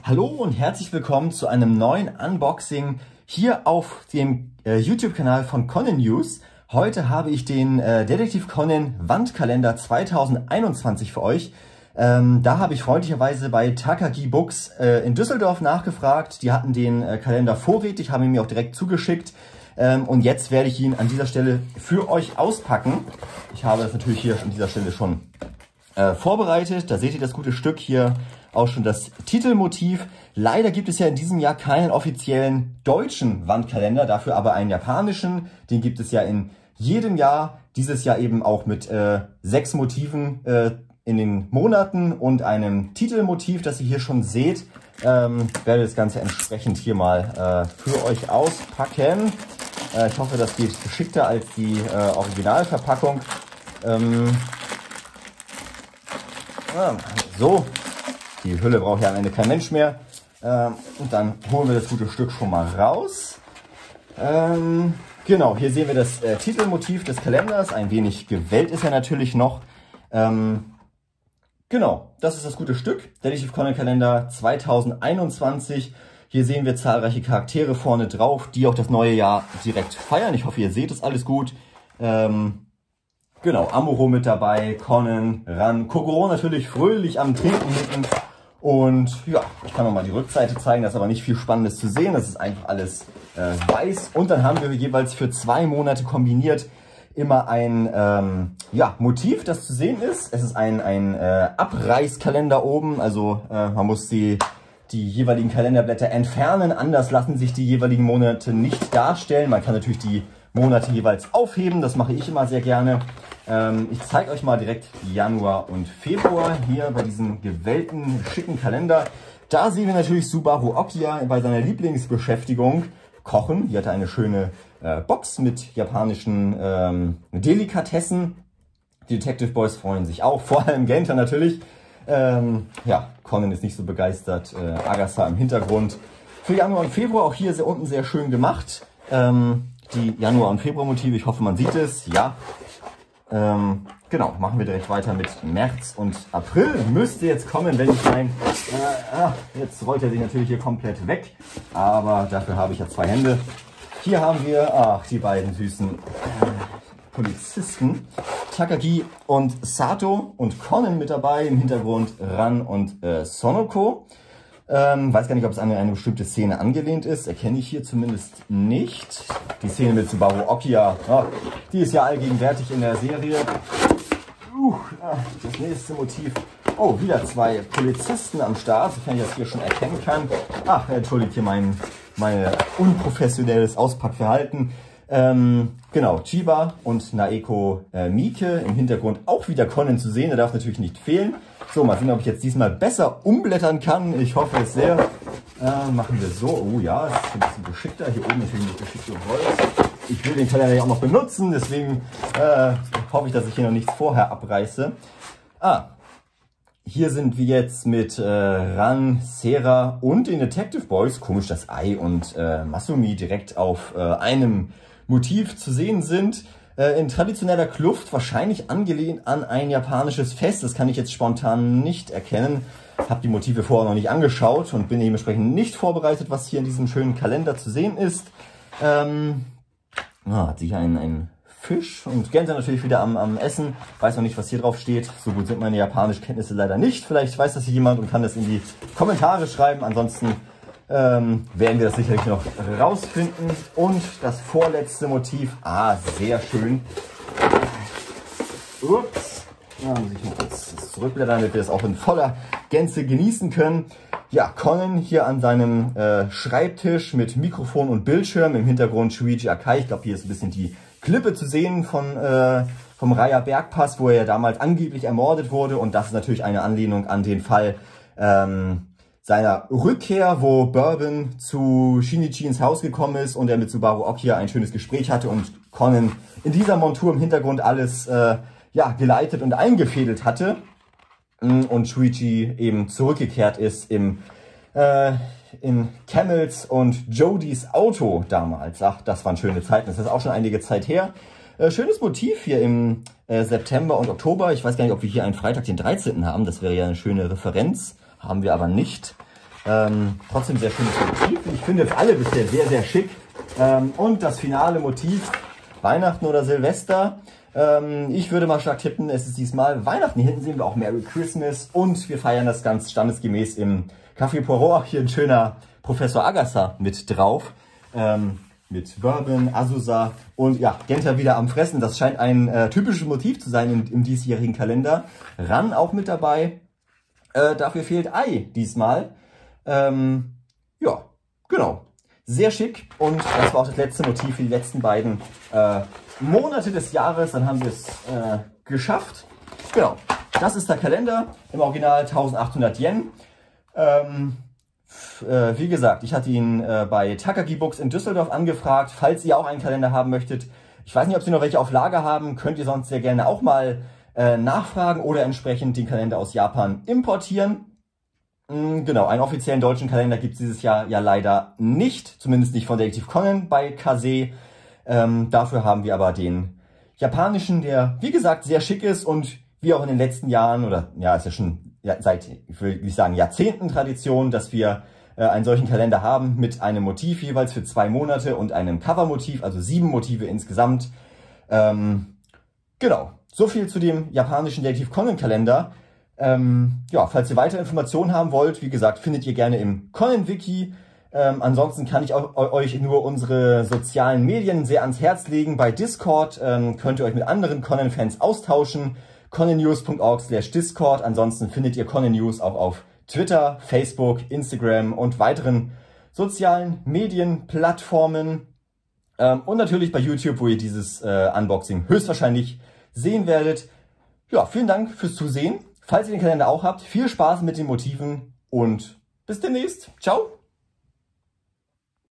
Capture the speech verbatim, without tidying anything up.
Hallo und herzlich willkommen zu einem neuen Unboxing hier auf dem äh, YouTube-Kanal von Conan News. Heute habe ich den äh, Detektiv Conan Wandkalender zweitausendeinundzwanzig für euch. Ähm, da habe ich freundlicherweise bei Takagi Books äh, in Düsseldorf nachgefragt. Die hatten den äh, Kalender vorrätig, haben ihn mir auch direkt zugeschickt. Ähm, und jetzt werde ich ihn an dieser Stelle für euch auspacken. Ich habe das natürlich hier an dieser Stelle schon äh, vorbereitet. Da seht ihr das gute Stück hier. Auch schon das Titelmotiv. Leider gibt es ja in diesem Jahr keinen offiziellen deutschen Wandkalender, dafür aber einen japanischen. Den gibt es ja in jedem Jahr. Dieses Jahr eben auch mit äh, sechs Motiven äh, in den Monaten und einem Titelmotiv, das ihr hier schon seht. Ähm, werde das Ganze entsprechend hier mal äh, für euch auspacken. Äh, ich hoffe, das geht geschickter als die äh, Originalverpackung. Ähm, ah, so. Die Hülle braucht ja am Ende kein Mensch mehr. Ähm, und dann holen wir das gute Stück schon mal raus. Ähm, genau, hier sehen wir das äh, Titelmotiv des Kalenders. Ein wenig gewellt ist er natürlich noch. Ähm, genau, das ist das gute Stück. Detektiv Conan Kalender zweitausendeinundzwanzig. Hier sehen wir zahlreiche Charaktere vorne drauf, die auch das neue Jahr direkt feiern. Ich hoffe, ihr seht es alles gut. Ähm, genau, Amuro mit dabei, Conan, Ran, Kogoro natürlich fröhlich am Trinken hinten. Und ja, ich kann noch mal die Rückseite zeigen, da ist aber nicht viel Spannendes zu sehen. Das ist einfach alles äh, weiß. Und dann haben wir jeweils für zwei Monate kombiniert immer ein ähm, ja, Motiv, das zu sehen ist. Es ist ein, ein äh, Abreißkalender oben, also äh, man muss die, die jeweiligen Kalenderblätter entfernen. Anders lassen sich die jeweiligen Monate nicht darstellen. Man kann natürlich die Monate jeweils aufheben, das mache ich immer sehr gerne. Ähm, ich zeige euch mal direkt Januar und Februar hier bei diesem gewellten, schicken Kalender. Da sehen wir natürlich Subaru Okia bei seiner Lieblingsbeschäftigung Kochen. Hier hat er eine schöne äh, Box mit japanischen ähm, Delikatessen. Die Detective Boys freuen sich auch, vor allem Genta natürlich. Ähm, ja, Conan ist nicht so begeistert, äh, Agatha im Hintergrund. Für Januar und Februar auch hier sehr, unten sehr schön gemacht. Ähm, die Januar- und Februar-Motive, ich hoffe, man sieht es, ja. Ähm, genau, machen wir direkt weiter mit März und April. Müsste jetzt kommen, wenn ich mein... Äh, ah, jetzt rollt er sich natürlich hier komplett weg, aber dafür habe ich ja zwei Hände. Hier haben wir, ach, die beiden süßen äh, Polizisten. Takagi und Sato und Conan mit dabei, im Hintergrund Ran und äh, Sonoko. Ähm, weiß gar nicht, ob es an eine, eine bestimmte Szene angelehnt ist. Erkenne ich hier zumindest nicht. Die Szene mit Subaru Okia, oh, die ist ja allgegenwärtig in der Serie. Uh, das nächste Motiv. Oh, wieder zwei Polizisten am Start, sofern ich das hier schon erkennen kann. Ach, entschuldigt hier mein, mein unprofessionelles Auspackverhalten. Ähm, genau, Chiba und Naeko äh, Miike. Im Hintergrund auch wieder Conan zu sehen, der darf natürlich nicht fehlen. So, mal sehen, ob ich jetzt diesmal besser umblättern kann. Ich hoffe es sehr. Äh, machen wir so. Oh ja, das ist ein bisschen geschickter. Hier oben natürlich nicht geschickt und Holz. Ich will den Kalender ja auch noch benutzen, deswegen äh, hoffe ich, dass ich hier noch nichts vorher abreiße. Ah, hier sind wir jetzt mit äh, Ran, Sera und den Detective Boys. Komisch, dass Ai und äh, Masumi direkt auf äh, einem Motiv zu sehen sind. Äh, in traditioneller Kluft, wahrscheinlich angelehnt an ein japanisches Fest. Das kann ich jetzt spontan nicht erkennen. Habe die Motive vorher noch nicht angeschaut und bin dementsprechend nicht vorbereitet, was hier in diesem schönen Kalender zu sehen ist. Ähm, ah, hat sich ein, ein Fisch und Gänse natürlich wieder am, am Essen. Weiß noch nicht, was hier drauf steht. So gut sind meine japanischen Kenntnisse leider nicht. Vielleicht weiß das hier jemand und kann das in die Kommentare schreiben. Ansonsten ähm, werden wir das sicherlich noch rausfinden. Und das vorletzte Motiv. Ah, sehr schön. Ups. Da muss ich mal kurz das zurückblättern, damit wir das auch in voller Gänze genießen können. Ja, Conan hier an seinem äh, Schreibtisch mit Mikrofon und Bildschirm. Im Hintergrund Shuichi Akai. Ich glaube, hier ist ein bisschen die Klippe zu sehen von, äh, vom Raya Bergpass, wo er ja damals angeblich ermordet wurde. Und das ist natürlich eine Anlehnung an den Fall ähm, seiner Rückkehr, wo Bourbon zu Shinichi ins Haus gekommen ist und er mit Subaru Okia ein schönes Gespräch hatte und Conan in dieser Montur im Hintergrund alles äh, ja, geleitet und eingefädelt hatte. Und Shuichi eben zurückgekehrt ist im, äh, in Camels und Jodys Auto damals. Ach, das waren schöne Zeiten. Das ist auch schon einige Zeit her. Äh, schönes Motiv hier im äh, September und Oktober. Ich weiß gar nicht, ob wir hier einen Freitag, den dreizehnten haben. Das wäre ja eine schöne Referenz. Haben wir aber nicht. Ähm, trotzdem sehr schönes Motiv. Ich finde es alle bisher sehr, sehr schick. Ähm, und das finale Motiv, Weihnachten oder Silvester. Ähm, ich würde mal stark tippen, es ist diesmal Weihnachten. Hier hinten sehen wir auch Merry Christmas und wir feiern das ganz standesgemäß im Café Poirot. Hier ein schöner Professor Agassi mit drauf. Ähm, mit Bourbon, Azusa und ja, Genta wieder am Fressen. Das scheint ein äh, typisches Motiv zu sein im, im diesjährigen Kalender. Ran auch mit dabei. Äh, dafür fehlt Ei diesmal. Ähm, ja, genau. Sehr schick und das war auch das letzte Motiv für die letzten beiden äh, Monate des Jahres. Dann haben wir es äh, geschafft. Genau, das ist der Kalender. Im Original eintausendachthundert Yen. Ähm, äh, wie gesagt, ich hatte ihn äh, bei Takagi Books in Düsseldorf angefragt. Falls ihr auch einen Kalender haben möchtet, ich weiß nicht, ob sie noch welche auf Lager haben, könnt ihr sonst sehr gerne auch mal äh, nachfragen oder entsprechend den Kalender aus Japan importieren. Genau, einen offiziellen deutschen Kalender gibt es dieses Jahr ja leider nicht, zumindest nicht von Detektiv Conan bei Kase. Ähm, dafür haben wir aber den japanischen, der wie gesagt sehr schick ist und wie auch in den letzten Jahren, oder ja, ist ja schon ja, seit, ich will nicht sagen Jahrzehnten Tradition, dass wir äh, einen solchen Kalender haben mit einem Motiv jeweils für zwei Monate und einem Covermotiv, also sieben Motive insgesamt. Ähm, genau, so viel zu dem japanischen Detektiv Conan Kalender. Ähm, ja, falls ihr weitere Informationen haben wollt, wie gesagt, findet ihr gerne im Conan-Wiki. Ähm, ansonsten kann ich auch, euch nur unsere sozialen Medien sehr ans Herz legen. Bei Discord ähm, könnt ihr euch mit anderen Conan-Fans austauschen. conan news punkt org slash discord. Ansonsten findet ihr Conan News auch auf Twitter, Facebook, Instagram und weiteren sozialen Medienplattformen. Ähm, und natürlich bei YouTube, wo ihr dieses äh, Unboxing höchstwahrscheinlich sehen werdet. Ja, vielen Dank fürs Zusehen. Falls ihr den Kalender auch habt, viel Spaß mit den Motiven und bis demnächst. Ciao!